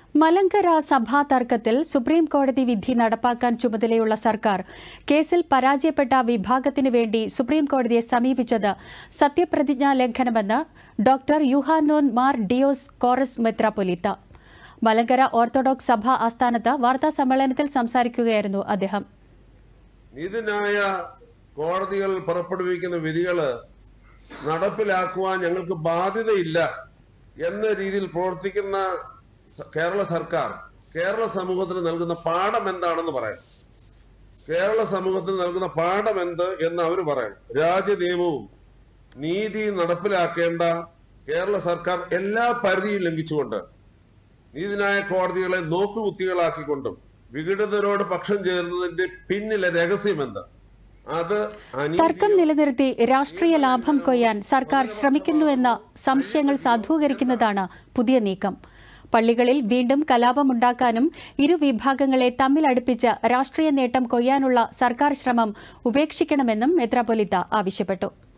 മലങ്കര സഭാ തർക്കത്തിൽ സുപ്രീം കോടതി വിധി നടപ്പാക്കാൻ ചുമതലയുള്ള സർക്കാർ കേസിൽ പരാജയപ്പെട്ട വിഭാഗത്തിനു വേണ്ടി സുപ്രീം കോടതിയെ സമീപിച്ചത് സത്യപ്രതിജ്ഞാ ലംഘനമെന്ന് doctor Yuhanon Mar Dioscorus മെത്രാപ്പൊലീത്ത. മലങ്കര ഓർത്തഡോക്സ് സഭ ആസ്ഥാനത്ത് വാർത്താസമ്മേളനത്തിൽ സംസാരിക്കുകയായിരുന്നു അദ്ദേഹം. നീതിന്യായ കോടതികൾ പുറപ്പെടുവിക്കുന്ന വിധികൾ നടപ്പിലാക്കുവാൻ ഞങ്ങൾക്ക് ബാധ്യതയില്ല എന്ന രീതിയിൽ പ്രവർത്തിക്കുന്ന കേരള സർക്കാർ കേരള സമൂഹത്തിന് നൽകുന്ന പാഠം എന്താണെന്ന് പറയാം. കേരള സമൂഹത്തിന് നൽകുന്ന പാഠം എന്ത് എന്ന് അവർ പറയാം. രാജ്യനിയമവും നീതി നടപ്പിലാക്കേണ്ട കേരള സർക്കാർ എല്ലാ പരിധിയും ലംഘിച്ചുകൊണ്ട് നീതിന്യായ കോടതികളെ നോക്കുകുത്തികളാക്കിക്കൊണ്ടും വിഘടിതരോട് പക്ഷം ചേർന്നതിന്റെ പിന്നിലെ രഹസ്യമെന്ത്? തർക്കം നിലനിർത്തി രാഷ്ട്രീയ ലാഭം കൊയ്യാൻ സർക്കാർ ശ്രമിക്കുന്നുവെന്ന സംശയങ്ങൾ സാധൂകരിക്കുന്നതാണ് പുതിയ നീക്കം. പള്ളികളിൽ വീണ്ടും കലാപമുണ്ടാക്കാനും ഇരുവിഭാഗങ്ങളെ തമ്മിലടുപ്പിച്ച് രാഷ്ട്രീയ നേട്ടം കൊയ്യാനുള്ള സർക്കാർ ശ്രമം ഉപേക്ഷിക്കണമെന്നും മെത്രാപ്പൊലീത്ത ആവശ്യപ്പെട്ടു.